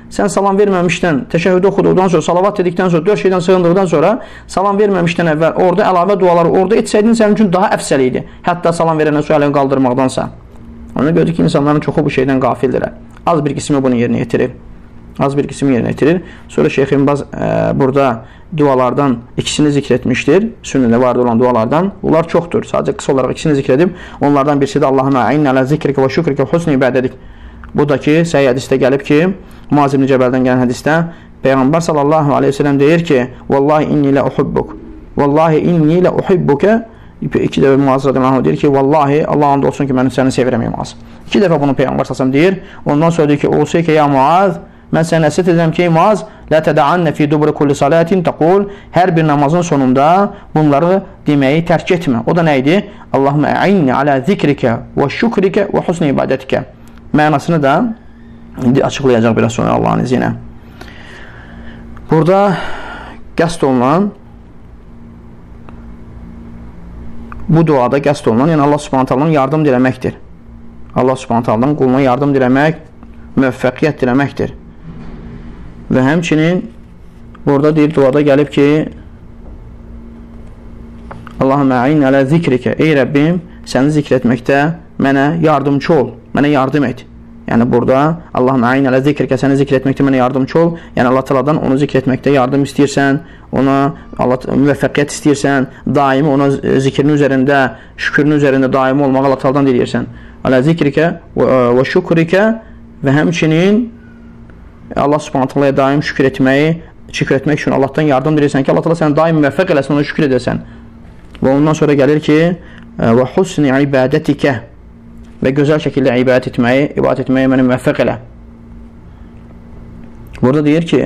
Speaker 2: sən salam verməmişdən, təşəhhüd oxuduqdan sonra, salavat dedikdən sonra, dörd şeydən sığındıqdan sonra, salam verməmişdən əvvəl orada əlavə duaları orada etsəydin, sənin üçün daha əfsəl idi. Hətta salam verəndən sonra əlini qaldırmaqdansa. Ona gördük ki, insanların çoxu bu şeydən qafildirlər. Az bir qismi bunu yerinə yetirir. Az bir qismi yerinə yetirir. Sonra Şeyx İbn Baz e, burada dualardan ikisini zikr etmişdir. Sünnədə vardı olan dualardan. Bunlar çoxdur. Sadəcə qısa olaraq ikisini zikr edib. Onlardan birisi də Allahümə a'inna alə zikrikə və şükrikə və husni ibadətik. Bu da ki, səhih hədisdə gəlib ki, Muaz ibn Cəbəldən gələn hədisdə Peyğəmbər sallallahu aleyhi ve sellem deyir ki, Vallahi inni lə uhibbuk. Vallahi inni lə uhibbuke. İki dəfə Muaz radiyallahu anh deyir ki, Vallahi Allah and olsun ki, mən səni sevirəm Muaz. İki dəfə bunu Peyğəmbər sallallahu aleyhi ve sellem deyir. Ondan sonra deyir ki, olsa ki, ya Muaz, mən sənə nəsiyyət edirəm ki, Muaz, lə tədəannə fi dubri kulli salatin təqul, hər bir namazın sonunda bunları deməyi tərk etmə. O da nə idi? Allahümə a'inni alə zikrikə və şükrikə və husni ibadətikə. Mənasını da indi açıqlayacaq biraz sonra Allahın izi ilə. Burada qəsd olunan, bu duada qəsd olunan, yəni Allah subhanət Allah'ın yardım diləməkdir. Allah subhanət Allah'ın quluna yardım diləmək, müvəffəqiyyət diləməkdir. Və həmçinin burada deyir, duada gəlib ki, Allahümə a'in alə zikrikə, ey Rəbbim, səni zikr etməkdə mənə yardımcı ol, mənə yardım et. Yəni burada Allahümə a'in alə zikrikə, səni zikr etməkdə mənə yardımcı ol. Yəni Allah Taala'dan onu zikr etməkdə yardım istəyirsən, ona Allah müvəffəqiyyət istəyirsən, daimi ona zikrin üzərində, şükrün üzərində daimi olmağı Allah Taala'dan diləyirsən. Alə zikrikə və şükrikə və həmçinin Allah Subhanahu taala'ya daim şükür etməyi, şükür etmək üçün Allahdan yardım diləyirsən ki, Allah Taala səni daim müvəffəq eləsin, ona şükür edəsən. Və ondan sonra gəlir ki, və husni ibadətikə, və gözəl şəkildə ibadət etməyi, ibadət etməyi məni müvəffəq elə. Burada deyir ki,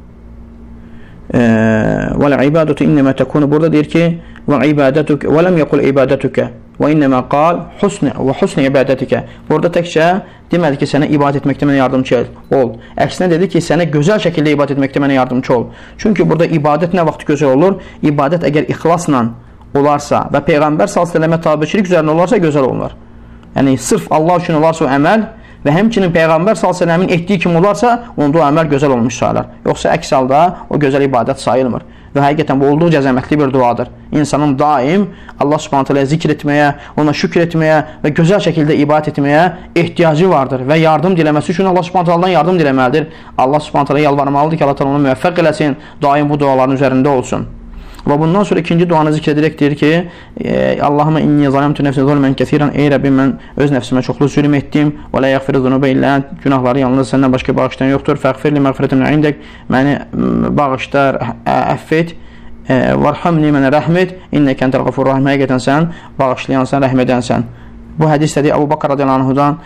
Speaker 2: və l'ibadətu innəmə təkunu, burada deyir ki, və ibadətukə, və ləm yəqul ibadətukə, və innəmə qal husni və husni ibadətikə. Burada təkcə demədi ki, sənə ibadət etməkdə mənə yardımcı ol. Əksinə dedi ki, sənə gözəl şəkildə ibadət etməkdə mənə yardımcı ol. Çünki burada ibadət nə vaxt gözəl olur? İbadət əgər ixlasla olarsa və Peyğəmbər sallallahu əleyhi və səlləmə tabeçilik üzərində olarsa gözəl olar. Yəni, sırf Allah üçün olarsa o əməl və həmçinin Peyğəmbər sallallahu əleyhi və səlləmin etdiyi kimi olarsa, onda o əməl gözəl olmuş sayılır. Yoxsa əks halda o gözəl ibadət sayılmır. Və həqiqətən bu olduqca əzəmətli bir duadır. İnsanın daim Allah Subhanahu taala'ya zikr etməyə, ona şükür etməyə və gözəl şəkildə ibadət etməyə ehtiyacı vardır və yardım diləməsi üçün Allah Subhanahu taala'dan yardım diləməlidir. Allah Subhanahu taala'ya yalvarmalıdır ki, Allah Taala onu müvəffəq eləsin, daim bu duaların üzərində olsun. Və bundan sonra ikinci duanı zikr edərək deyir ki, Allahümə inni zalimtu nəfsi zulmən kəsirən, ey Rəbbim, mən öz nəfsimə çoxlu zülm etdim, və la yəğfiru zunubə illə, günahları yalnız səndən başqa bağışlayan yoxdur, fəğfirli məğfirətin indək, məni bağışlar, əff et, vərhamni mənə rəhm et, innəkə entəl qafur rahim, həqiqətən sən bağışlayansan, rəhm edənsən. Bu hədisdə Əbu Bakr radiyallahu anhudan,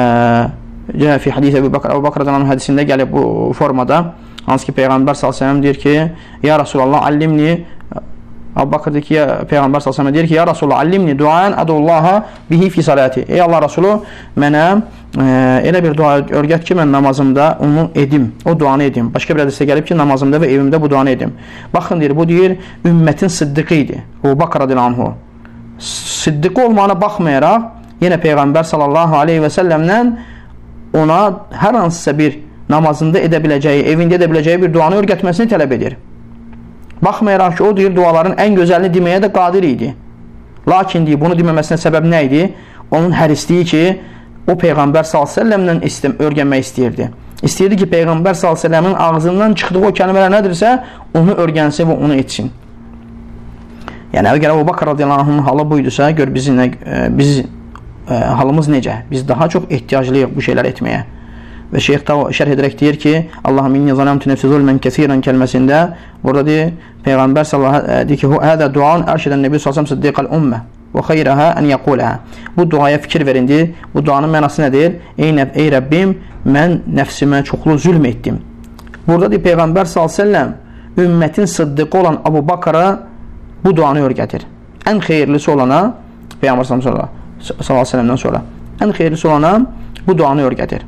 Speaker 2: fi hadis Əbu Bakr, Əbu Bakr radiyallahu anhu hədisində gəlib bu formada, hansı ki Peyğəmbər sallallahu əleyhi və səlləm deyir ki, ya Rasulallah, allimni, Əbu Bakr deyir ki, Peyğəmbər sallallahu əleyhi və səlləm deyir ki, ya Rasulallah, allimni duan adullaha bihi fi salati. Ey Allah Rasulü, mənə e, elə bir dua öyrət ki, mən namazımda onu edim, o duanı edim. Başqa bir hədisdə gəlib ki, namazımda və evimdə bu duanı edim. Baxın deyir, bu deyir, ümmətin siddiqi idi. Əbu Bakr radiyallahu anhu. Siddiqi olmağına baxmayaraq, yenə Peyğəmbər sallallahu aleyhi və səlləmdən ona hər hansısa bir namazında edə biləcəyi, evində edə biləcəyi bir duanı öyrətməsini tələb edir. Baxmayaraq ki, o deyir, duaların ən gözəlini deməyə də qadir idi. Lakin deyir, bunu deməməsinə səbəb nə idi? Onun hərisliyi ki, o Peyğəmbər sallallahu əleyhi və səlləmdən istəm, öyrənmək istəyirdi. İstəyirdi ki, Peyğəmbər sallallahu əleyhi və səlləmin ağzından çıxdığı o kəlmələr nədirsə, onu öyrənsin və onu etsin. Yəni, əgər Əbu Bakr radiyallahu anh'ın halı buydursa, gör bizim, e, biz, e, halımız necə? Biz daha çox ehtiyaclıyıq bu şeylər etməyə. Və şeyx da şərh edərək deyir ki, Allahım inni zalamtu nəfsi zulmən kəsirən kəlməsində, burada deyir, Peyğəmbər sallallahu əleyhi deyir ki, hədə duan ərşidən Nəbi sallallahu əleyhi və səlləm siddiqəl ümmə və xeyrəhə ən yəquləhə. Bu duaya fikir verindir. Bu duanın mənası nədir? Ey, ey Rəbbim, mən nəfsimə çoxlu zülm etdim. Burada deyir, Peyğəmbər sallallahu əleyhi və səlləm ümmətin siddiqi olan Əbu Bakra bu duanı öyrədir. Ən xeyirlisi olana, Peyğəmbər sallallahu əleyhi və səlləmdən sonra, ən xeyirlisi olana bu duanı öyrədir.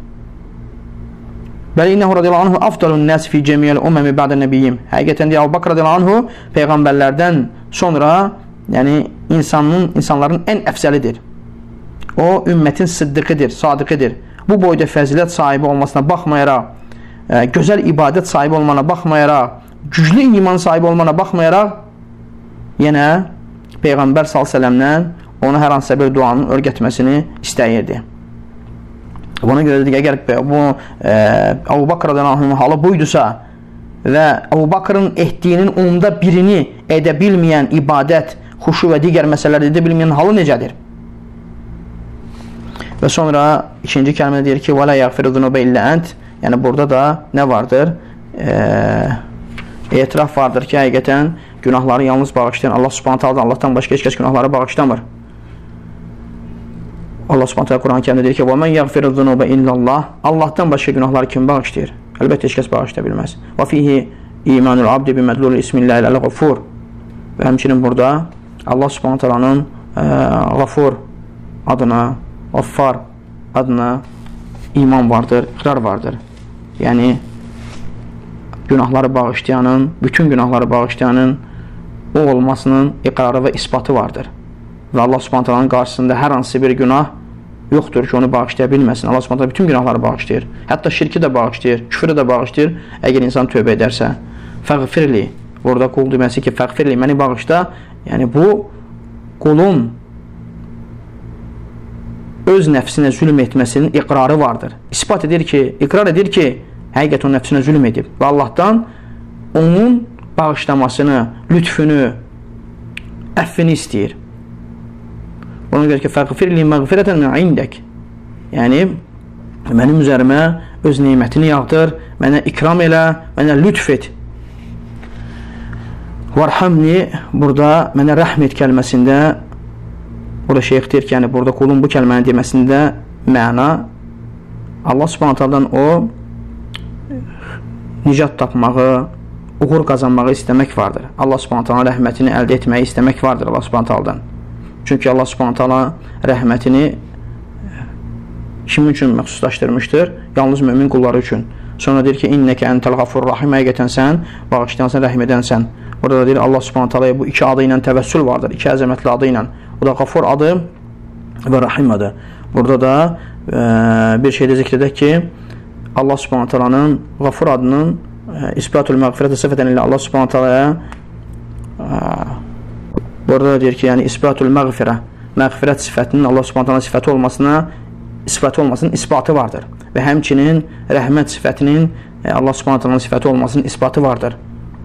Speaker 2: Bəli, innəhu radiyallahu anhu afdalun nəs fi cəmiyyəl umməmi bə'də nəbiyyim. Həqiqətən deyir, Əbu Bakr radiyallahu anhu Peyğəmbərlərdən sonra, yəni insanın, insanların ən əfsəlidir. O, ümmətin siddiqidir, sadiqidir. Bu boyda fəzilət sahibi olmasına baxmayaraq e, gözəl ibadət sahibi olmana baxmayaraq, güclü iman sahibi olmana baxmayaraq, yenə Peyğəmbər sallallahu əleyhi və səlləmdən ona hər hansısa bir duanın öyrətməsini istəyirdi. Buna görə dedik, əgər bu e, Əbu Bakr radiyallahu anh halı buydusa və Əbu Bakrın etdiyinin onda birini edə bilməyən ibadət, xuşu və digər məsələlər edə bilməyən halı necədir? Və sonra ikinci kəlmədə deyir ki, وَلَا يَغْفِرُ ذُنُوبَ إِلَّا أَنْتِ. Yəni burada da nə vardır? E, etiraf vardır ki, həqiqətən günahları yalnız bağışlayan Allah Subhanahu taala, Allahdan başqa heç kəs günahları bağışlamır. Allah Subhanahu taala Quran-ı Kərimdə deyir ki, وَمَنْ يَغْفِرُ ذُنُوبَ إِلَّا اللّٰهِ. Allahdan başqa günahları kim bağışlayır? Əlbəttə heç kəs bağışlaya bilməz. وَفِيهِ إِيمَانُ الْعَبْدِ بِمَدْلُولِ إِسْمِ اللّٰهِ الْغَفُورِ. Və həmçinin burada Allah Subhanahu taala'nın Gafur adına, Gaffar adına iman vardır, iqrar vardır. Yəni günahları bağışlayanın, bütün günahları bağışlayanın o olmasının iqrarı və isbatı vardır. Və Allah Subhanahu taala'nın qarşısında hər hansı bir günah yoxdur ki, onu bağışlaya bilməsin. Allah Subhanahu taala bütün günahları bağışlayır. Hətta şirki də bağışlayır, küfrü də bağışlayır. Əgər insan tövbə edərsə, fəğfirli. Burada qul deməsi ki, fəğfirli, məni bağışla. Yəni bu qulun öz nəfsinə zülm etməsinin iqrarı vardır. İspat edir ki, iqrar edir ki, həqiqət o nəfsinə zülm edib və Allahdan onun bağışlamasını, lütfünü, əffini istəyir. Ona görə ki, fəğfirli məğfirətən min indək. Yəni, mənim üzərimə öz neymətini yağdır, mənə ikram elə, mənə lütf et. Varhamni, burada mənə rəhm et kəlməsində, burada şeyx deyir ki, yəni burada qulun bu kəlməni deməsində məna Allah Subhanahu taala'dan o nicat tapmağı, uğur qazanmağı istəmək vardır. Allah Subhanahu taala rəhmətini əldə etməyi istəmək vardır Allah Subhanahu taaladan. Çünki Allah Subhanahu taala rəhmətini kimin üçün məxsuslaşdırmışdır? Yalnız mömin qulları üçün. Sonra deyir ki, innəkə entəl gafurur rahim, həqiqətən sən bağışlayansan, rəhm edənsən. Burada da deyir Allah Subhanahu taalaya bu iki adı ilə təvəssül vardır, iki əzəmətli adı ilə. O da Gafur adı və Rahim adı. Burada da e, bir şeydə zikr edək ki, Allah Subhanahu taalanın Gafur adının e, isbatul məğfirətə sifətən ilə Allah Subhanahu taalaya e, burada da deyir ki, yəni isbatul məğfirə, məğfirət sifətinin Allah Subhanahu taala sifəti olmasına sifəti olmasının isbatı vardır. Və həmçinin rəhmət sifətinin e, Allah Subhanahu taalanın sifəti olmasının isbatı vardır.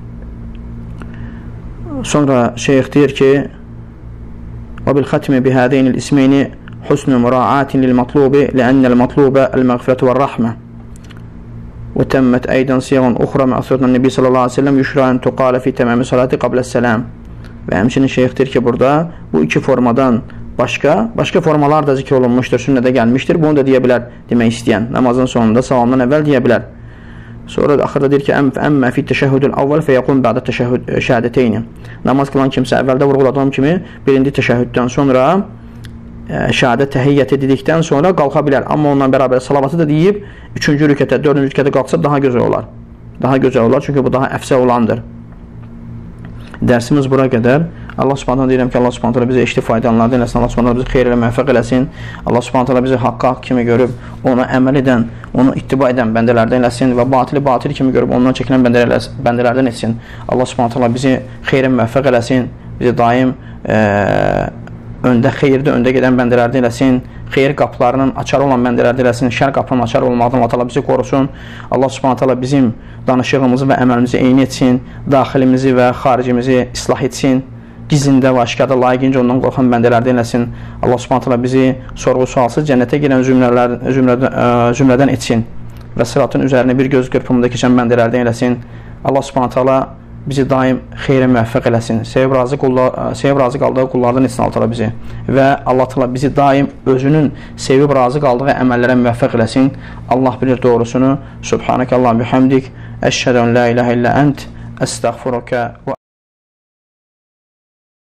Speaker 2: Sonra şeyx deyir ki, وبالختم بهذين الاسمين حسن مراعاة للمطلوب لأن المطلوب المغفرة والرحمة وتمت أيضا صيغ أخرى مأثورة النبي صلى الله عليه وسلم يشرع أن تقال في تمام الصلاة قبل السلام. Və həmçinin şeyx deyir ki, burada bu iki formadan başqa, başqa formalar da zikr olunmuşdur, sünnədə gəlmişdir. Bunu da deyə bilər demək istəyən. Namazın sonunda salamdan əvvəl deyə bilər. Sonra da axırda deyir ki, əmmə fi təşəhhüdül əvvəl fəyəqum bə'də təşəhhüd şəhədəteyni. Namaz qılan kimsə əvvəldə vurğuladığım kimi birinci təşəhhüddən sonra e, şəhadət təhiyyəti dedikdən sonra qalxa bilər. Amma ondan bərabər salavatı da deyib, üçüncü rükətə, dördüncü rükətə qalxsa daha gözəl olar. Daha gözəl olar, çünki bu daha əfsə olandır. Dərsimiz bura qədər. Allah Subhanahu deyirəm ki, Allah Subhanahu bizi eşli faydalanlardan eləsin, Allah Subhanahu bizi xeyr ilə müvəffəq eləsin. Allah Subhanahu bizi haqqa haqq kimi görüb, ona əməl edən, onu ittiba edən bəndələrdən eləsin və batili batil kimi görüb, ondan çəkilən bəndələrdən etsin. Allah Subhanahu bizi xeyr ilə müvəffəq eləsin, bizi daim e, öndə, xeyirdə öndə gedən bəndələrdən eləsin, xeyir qapılarının açarı olan bəndələrdən eləsin, şər qapının açarı olmaqdan Allah bizi qorusun. Allah Subhanahu bizim danışığımızı və əməlimizi eyni etsin, daxilimizi və xaricimizi islah etsin, gizlində və aşkarda layiqincə ondan qorxan bəndələrdən eləsin. Allah Subhanahu bizi sorğu-sualsız cənnətə girən zümrələr, zümrədən, ə, zümrədən etsin və sıratın üzərinə bir göz qırpımında keçən bəndələrdən eləsin. Allah Subhanahu bizi daim xeyrə müvəffəq eləsin. Sevib razı, qullar, sevib razı qaldığı qullardan etsin Allah bizi və Allah Teala bizi daim özünün sevib razı qaldığı əməllərə müvəffəq eləsin. Allah bilir doğrusunu. Subhanəkə Allahum bihamdik. Əşhədən la ilahə illə ənt. Əstəğfiruka və